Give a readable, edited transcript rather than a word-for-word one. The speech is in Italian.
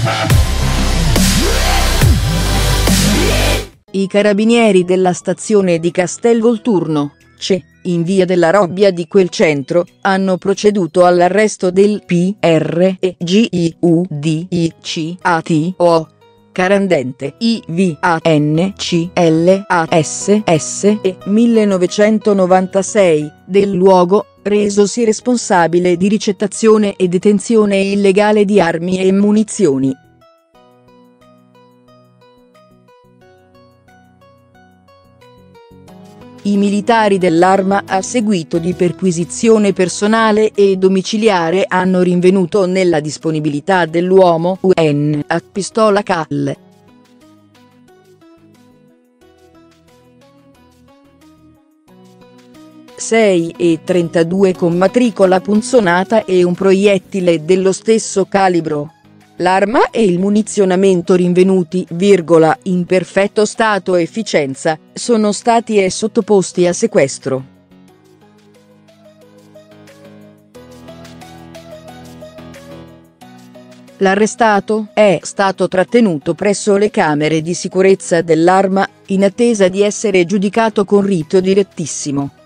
I carabinieri della stazione di Castelvolturno, in via della Robbia di quel centro, hanno proceduto all'arresto del PREGIUDICATO, Carandente IVANCLASS e 1996, del luogo, resosi responsabile di ricettazione e detenzione illegale di armi e munizioni. I militari dell'Arma, a seguito di perquisizione personale e domiciliare, hanno rinvenuto nella disponibilità dell'uomo una pistola Cal. .32 con matricola punzonata e un proiettile dello stesso calibro. L'arma e il munizionamento rinvenuti, in perfetto stato e efficienza, sono stati sottoposti a sequestro. L'arrestato è stato trattenuto presso le camere di sicurezza dell'Arma, in attesa di essere giudicato con rito direttissimo.